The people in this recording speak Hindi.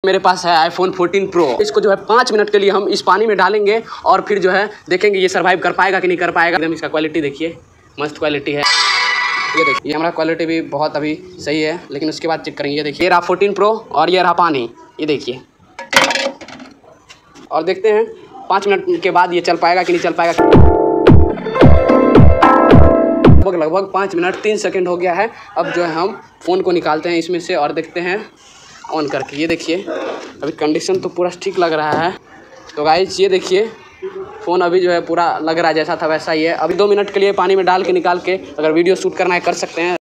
मेरे पास है iPhone 14 Pro। इसको जो है 5 मिनट के लिए हम इस पानी में डालेंगे और फिर जो है देखेंगे ये सर्वाइव कर पाएगा कि नहीं कर पाएगा। एकदम इसका क्वालिटी देखिए, मस्त क्वालिटी है। ये देखिए हमारा क्वालिटी भी बहुत अभी सही है, लेकिन उसके बाद चेक करेंगे। ये देखिए, ये रहा 14 Pro और ये रहा पानी। ये देखिए और देखते हैं 5 मिनट के बाद ये चल पाएगा कि नहीं चल पाएगा। लगभग 5 मिनट 3 सेकंड हो गया है। अब जो है हम फ़ोन को निकालते हैं इसमें से और देखते हैं ऑन करके। ये देखिए अभी कंडीशन तो पूरा ठीक लग रहा है। तो गाइस ये देखिए फ़ोन अभी जो है पूरा लग रहा है जैसा था वैसा ही है। अभी 2 मिनट के लिए पानी में डाल के निकाल के अगर वीडियो शूट करना है कर सकते हैं।